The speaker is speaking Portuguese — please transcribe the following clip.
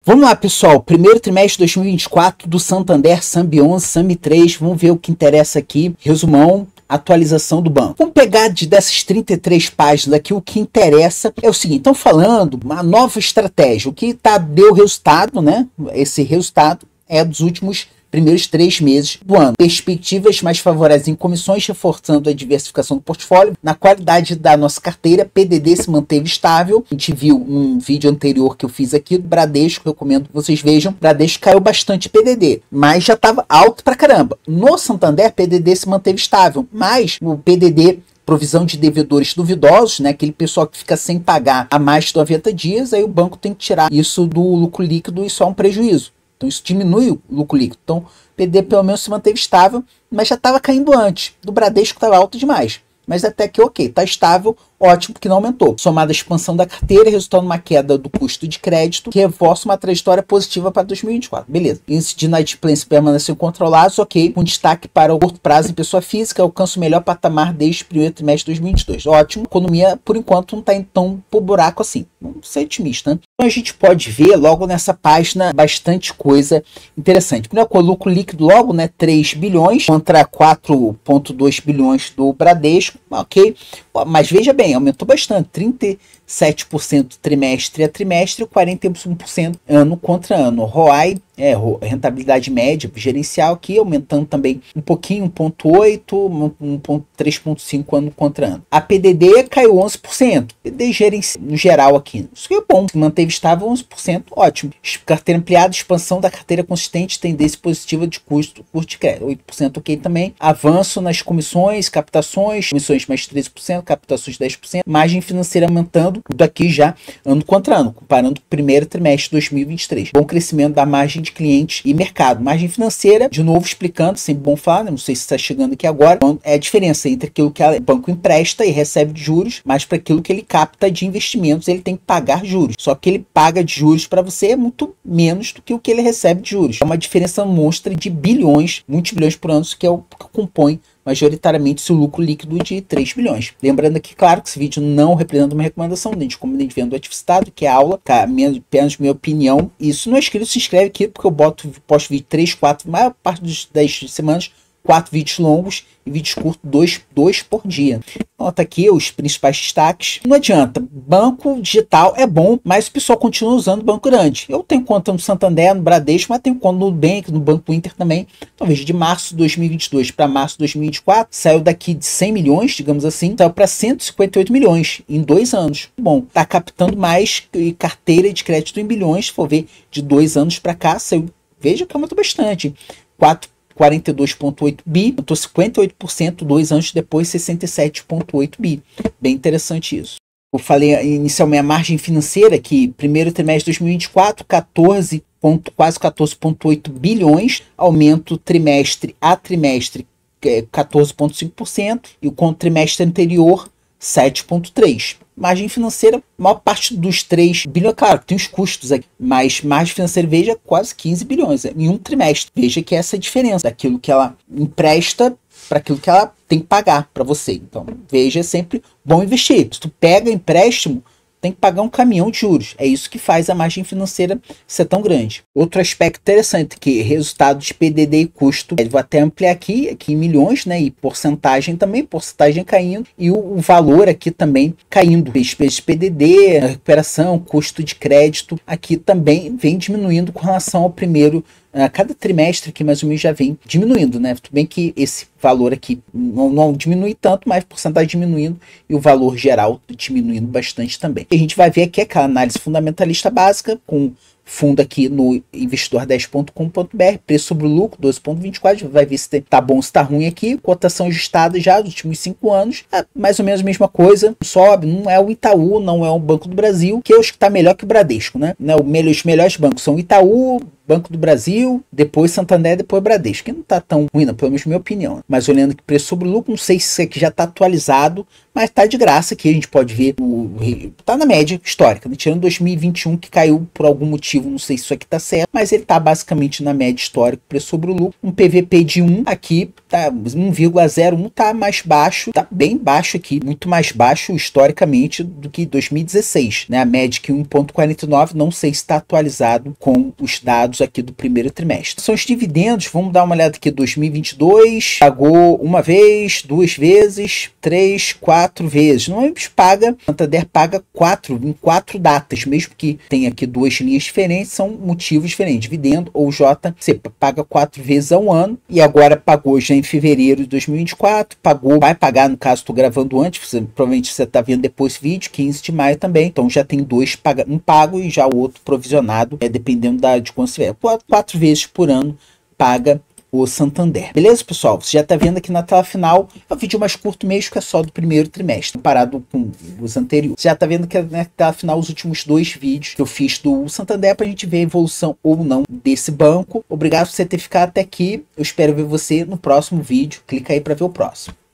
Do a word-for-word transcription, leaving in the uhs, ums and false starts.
Vamos lá, pessoal. Primeiro trimestre de dois mil e vinte e quatro do Santander, SAMB onze, SAMB três. Vamos ver o que interessa aqui. Resumão. Atualização do banco. Vamos pegar de dessas trinta e três páginas aqui, o que interessa é o seguinte, estão falando uma nova estratégia, o que tá, deu resultado, né? Esse resultado é dos últimos primeiros três meses do ano. Perspectivas mais favoráveis em comissões, reforçando a diversificação do portfólio. Na qualidade da nossa carteira, P D D se manteve estável. A gente viu um vídeo anterior que eu fiz aqui do Bradesco, recomendo que vocês vejam. Bradesco caiu bastante P D D, mas já estava alto pra caramba. No Santander, P D D se manteve estável, mas o P D D... provisão de devedores duvidosos, né? Aquele pessoal que fica sem pagar há mais de noventa dias, aí o banco tem que tirar isso do lucro líquido, isso é um prejuízo. Então isso diminui o lucro líquido. Então o P D D pelo menos se manteve estável, mas já estava caindo antes. Do Bradesco estava alto demais. Mas até que ok, está estável, ótimo, porque não aumentou. Somada à expansão da carteira, resultando numa queda do custo de crédito, que reforça uma trajetória positiva para dois mil e vinte e quatro. Beleza. Índice de inadimplência permaneceu controlados, ok. Com destaque para o curto prazo em pessoa física, alcança o melhor patamar desde o primeiro trimestre de dois mil e vinte e dois. Ótimo. A economia, por enquanto, não está indo tão por buraco assim. Vamos ser otimistas, né? Então a gente pode ver logo nessa página bastante coisa interessante. Primeiro, com o lucro líquido logo, né? três bilhões contra quatro vírgula dois bilhões do Bradesco. Ok, mas veja bem, aumentou bastante, trinta e sete por cento trimestre a trimestre e quarenta e um por cento ano contra ano. R O I, é, rentabilidade média gerencial aqui, aumentando também um pouquinho, um vírgula oito, três vírgula cinco ano contra ano. A P D D caiu onze por cento, P D D gerencial no geral aqui, isso que é bom, manteve estável onze por cento, ótimo. Carteira ampliada, expansão da carteira consistente, tendência positiva de custo, custo de crédito, oito por cento ok também. Avanço nas comissões, captações, comissões mais treze por cento, captações dez por cento, margem financeira aumentando, daqui já ano contra ano, comparando com o primeiro trimestre de dois mil e vinte e três. Bom crescimento da margem de clientes e mercado. Margem financeira, de novo explicando, sempre bom falar, né? Não sei se está chegando aqui agora, é a diferença entre aquilo que o banco empresta e recebe de juros, mas para aquilo que ele capta de investimentos, ele tem que pagar juros. Só que ele paga de juros para você é muito menos do que o que ele recebe de juros. É uma diferença monstra de bilhões, muitos bilhões por ano, que é o que compõe majoritariamente seu lucro líquido de três bilhões. Lembrando aqui, claro, que esse vídeo não representa uma recomendação, nem de como nem de venda do ativo citado, que é aula, tá? Apenas minha opinião. E se não é inscrito, se inscreve aqui, porque eu boto, posto vídeo três, quatro, maior parte das dez semanas, quatro vídeos longos e vídeos curtos, dois, dois por dia. Nota aqui os principais destaques. Não adianta, banco digital é bom, mas o pessoal continua usando banco grande. Eu tenho conta no Santander, no Bradesco, mas tenho conta no Nubank, no Banco Inter também. Talvez de março de dois mil e vinte e dois para março de dois mil e vinte e quatro, saiu daqui de cem milhões, digamos assim, saiu para cento e cinquenta e oito milhões em dois anos. Bom, tá captando mais carteira de crédito em bilhões, se for ver de dois anos para cá, saiu, veja que aumentou bastante. quarenta e dois vírgula oito bi, aumentou cinquenta e oito por cento, dois anos depois, sessenta e sete vírgula oito bi. Bem interessante isso. Eu falei inicialmente a margem financeira, que primeiro trimestre de dois mil e vinte e quatro, quatorze, quase quatorze vírgula oito bilhões, aumento trimestre a trimestre, quatorze vírgula cinco por cento, e o trimestre anterior, sete vírgula três por cento. Margem financeira, a maior parte dos três bilhões, claro, tem os custos aqui, mas margem financeira, veja, quase quinze bilhões em um trimestre. Veja que essa é a diferença daquilo que ela empresta para aquilo que ela tem que pagar para você. Então, veja, é sempre bom investir. Se tu pega empréstimo, tem que pagar um caminhão de juros. É isso que faz a margem financeira ser tão grande. Outro aspecto interessante, que resultado de P D D e custo, eu vou até ampliar aqui, aqui em milhões, né? E porcentagem também, porcentagem caindo. E o, o valor aqui também caindo. Despesa de P D D, recuperação, custo de crédito, aqui também vem diminuindo com relação ao primeiro. A cada trimestre aqui mais ou menos já vem diminuindo, né? Tudo bem que esse valor aqui não, não diminui tanto, mas porcentagem diminuindo e o valor geral diminuindo bastante também. E a gente vai ver aqui aquela análise fundamentalista básica com fundo aqui no investidor dez ponto com ponto br, preço sobre o lucro doze ponto vinte e quatro, vai ver se tá bom, se tá ruim aqui, cotação ajustada já dos últimos cinco anos, é mais ou menos a mesma coisa, sobe, não é o Itaú, não é o Banco do Brasil, que eu acho que tá melhor que o Bradesco, né? Não, os melhores bancos são Itaú, Banco do Brasil, depois Santander, depois Bradesco, que não tá tão ruim, não, pelo menos minha opinião. Mas olhando aqui preço sobre o lucro, não sei se isso aqui já tá atualizado, mas tá de graça aqui, a gente pode ver, o, tá na média histórica, né? Tirando dois mil e vinte e um, que caiu por algum motivo, não sei se isso aqui tá certo, mas ele tá basicamente na média histórica, preço sobre o lucro, um P V P de um aqui, tá, um vírgula zero um tá mais baixo, tá bem baixo aqui, muito mais baixo historicamente do que dois mil e dezesseis, né? A média que um vírgula quarenta e nove, não sei se está atualizado com os dados aqui do primeiro trimestre. São os dividendos, vamos dar uma olhada aqui, dois mil e vinte e dois, pagou uma vez, duas vezes, três, quatro vezes. Não paga, Santander paga quatro, em quatro datas, mesmo que tenha aqui duas linhas diferentes, são motivos diferentes. Dividendo ou J, você paga quatro vezes ao ano, e agora pagou já em fevereiro de dois mil e vinte e quatro, pagou, vai pagar, no caso, estou gravando antes, você, provavelmente você está vendo depois esse vídeo, quinze de maio também, então já tem dois, paga, um pago e já o outro provisionado, é dependendo da, de quanto tiver. Quatro, quatro vezes por ano paga o Santander. Beleza, pessoal? Você já está vendo aqui na tela final, é um vídeo mais curto mesmo, que é só do primeiro trimestre, comparado com os anteriores. Você já está vendo que na tela final os últimos dois vídeos que eu fiz do Santander, para a gente ver a evolução ou não desse banco. Obrigado por você ter ficado até aqui. Eu espero ver você no próximo vídeo. Clica aí para ver o próximo.